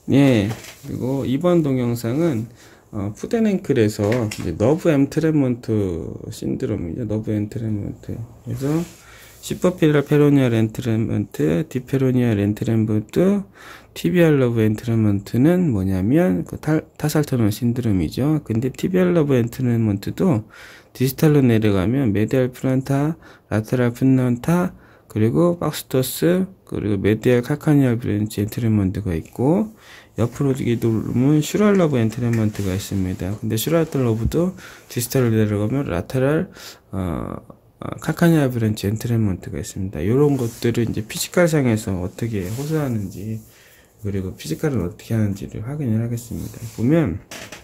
예, 그리고 이번 동영상은 푸덴앵클에서 이제 너브 엠트랩먼트 신드롬이죠. 너브 엠트랩먼트. 그래서 슈퍼필러 페로니얼 엔트랩먼트, 디페로니얼 엔트랩먼트, 티비알 러브 엔트랩먼트는 뭐냐면 그 타살터널 신드롬이죠. 근데 티비알 러브 엔트랩먼트도 디스탈로 내려가면 메디알 플란타, 라테랄 플란타, 그리고 박스토스, 그리고 메디알 칼카니알 브랜치 엔트랩먼트가 있고, 옆으로 누르면 슈랄 러브 엔트랩먼트가 있습니다. 근데 슈랄 러브도 디스탈로 내려가면 라테랄 칼카니알 브랜치 엔트랩먼트가 있습니다. 이런 것들을 이제 피지컬상에서 어떻게 호소하는지, 그리고 피지컬은 어떻게 하는지를 확인을 하겠습니다. 보면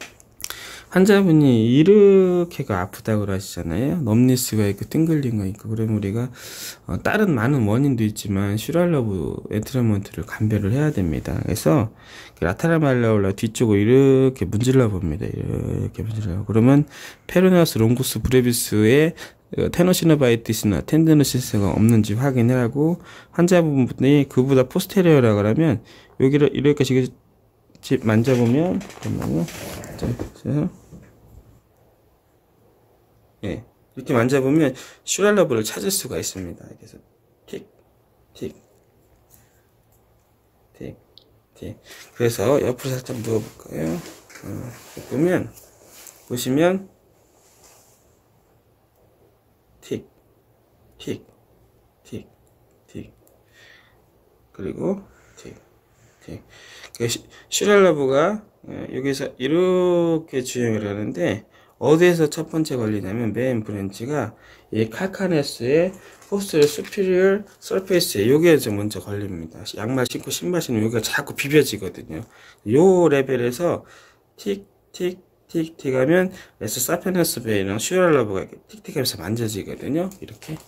환자분이 이렇게가 아프다고 하시잖아요. 넘니스가 있고 띵글링가 있고. 그러면 우리가 다른 많은 원인도 있지만 슈랄러브 엔트랩먼트를 감별을 해야 됩니다. 그래서 라테랄 말레올라 뒤쪽을 이렇게 문질러 봅니다. 이렇게 문질러. 그러면 페로네우스 롱구스 브레비스의 테노시노바이티스나 텐드노시스가 없는지 확인을 하고, 환자분이 그보다 포스테리어라 그러면 여기를 이렇게 만져보면, 잠깐만요. 예, 이렇게 만져보면 슈랄러브를 찾을 수가 있습니다. 그래서 틱, 틱, 틱, 틱. 그래서 옆으로 살짝 누워볼까요? 보시면 틱, 틱, 틱, 틱, 그리고 틱, 틱. 슈랄러브가 여기서 이렇게 주행을 하는데, 어디에서 첫 번째 걸리냐면 메인 브랜치가 이 칼카네스의 포스트럴 수피리얼 서페이스에 여기에서 먼저 걸립니다. 양말 신고 신발 신으면 여기가 자꾸 비벼지거든요. 요 레벨에서 틱틱틱틱 하면 에스 사페너스 베이랑 슈랄러브가 이렇게 틱틱 하면서 만져지거든요. 이렇게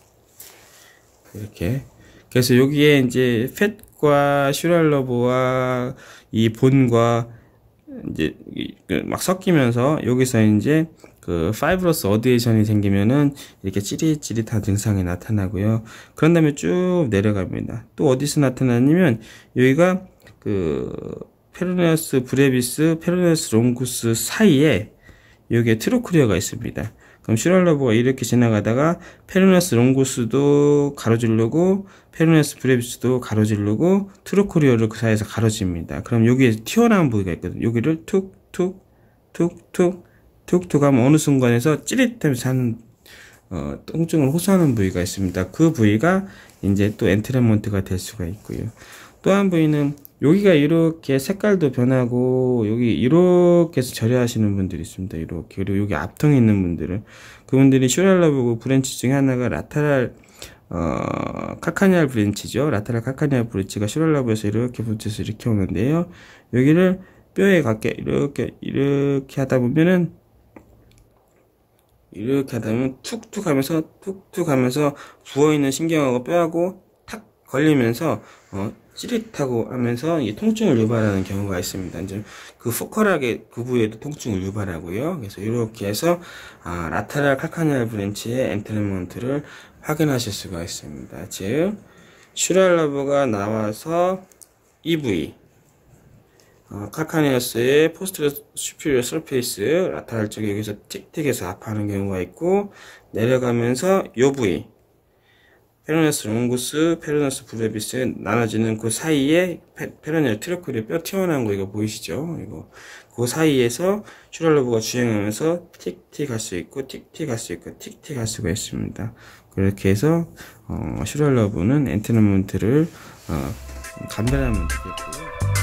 그래서 여기에 이제 팻과 슈랄러브와 이 본과 이제 막 섞이면서 여기서 이제 그 파이브러스 어디에이션이 생기면은 이렇게 찌릿찌릿한 증상이 나타나고요. 그런 다음에 쭉 내려갑니다. 또 어디서 나타나냐면 여기가 그 페로네우스 브레비스, 페로네우스 롱구스 사이에 여기에 트로크리어가 있습니다. 그럼 슈랄러브가 이렇게 지나가다가 페로네우스 롱구스도 가로지르고 페로네우스 브레비스도 가로지르고 트로크리어를 그 사이에서 가로집니다. 그럼 여기에 튀어나온 부위가 있거든요. 여기를 툭툭 툭툭 툭툭 하면 어느 순간에서 찌릿하면서 하는 통증을 호소하는 부위가 있습니다. 그 부위가 이제 또 엔트랩먼트가 될 수가 있고요. 또 한 부위는 여기가 이렇게 색깔도 변하고 여기 이렇게 해서 절여하시는 분들이 있습니다. 이렇게. 그리고 여기 앞통에 있는 분들은, 그분들이 슈랄러브 브랜치 중에 하나가 라테랄 칼카니알 브랜치죠. 라테랄 칼카니알 브랜치가 슈랄러브에서 이렇게 붙여서 이렇게 오는데요. 여기를 뼈에 갖게 이렇게 하다 보면은 툭툭 하면서 부어있는 신경하고 뼈하고 탁 걸리면서 찌릿하고 하면서 이 통증을 유발하는 경우가 있습니다. 이제 그 포컬하게 그 부위에도 통증을 유발하고요. 그래서 이렇게 해서 라테랄 칼카니알 브랜치의 엔트랩먼트를 확인하실 수가 있습니다. 즉 슈랄러브가 나와서 이 부위 칼카니어스의 포스트럴 슈피리어 서페이스 라테랄 쪽에 여기서 틱틱해서 아파하는 경우가 있고, 내려가면서 요 부위 페로네우스 롱구스, 페로네우스 브레비스 나눠지는 그 사이에 페로네얼 트로크리어 뼈 튀어나온 거 이거 보이시죠? 이거 그 사이에서 슈랄러브가 주행하면서 틱틱 할 수 있고 틱틱 할 수 있고 틱틱 할 수가 있습니다. 그렇게 해서 슈랄러브는 엔트랩먼트를 감별하면 되겠고요.